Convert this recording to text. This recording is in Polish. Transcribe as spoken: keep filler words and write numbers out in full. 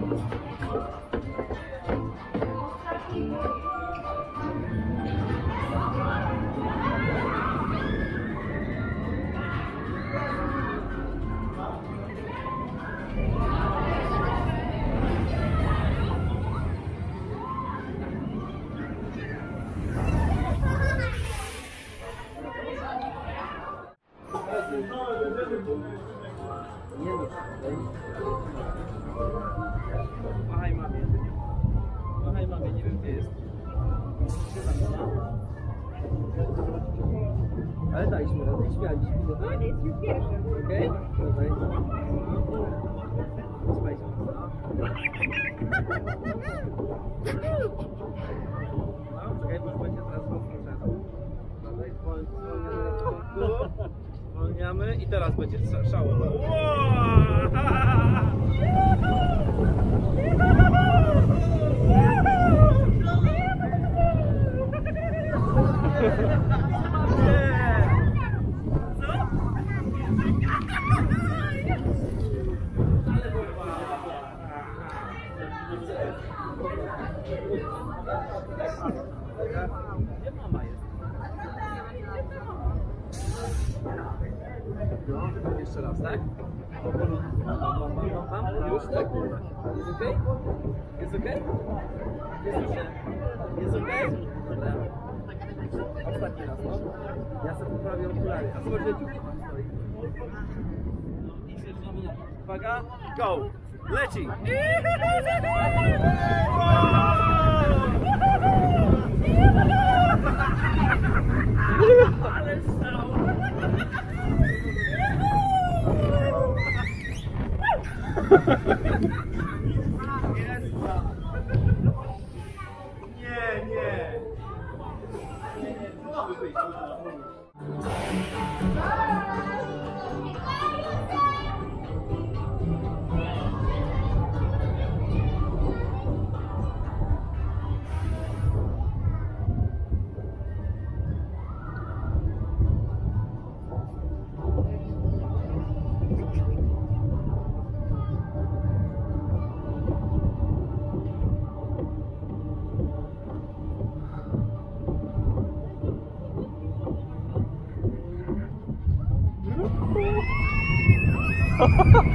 Machaj mamie. Machaj mamie, nie wiem gdzie jest. Ale daliśmy radę, śmialiśmy. No, jest już pierwszy. Okej? Okej. Słuchajcie. No, czekaj, bo już będzie teraz powtórzone. Zwalniamy i teraz będzie szałem. Gdzie mama jest? No, jeszcze raz, tak? Już tak? Jest okej? Jest okej? Jest okej? Jest okej? Dobra. Ostatni raz, no. Ja sobie poprawię okulary. A zobacz, że dziuki tam stoi. Uwaga, go! Leci! Ale stał! Nie, nie! Ha ha ha!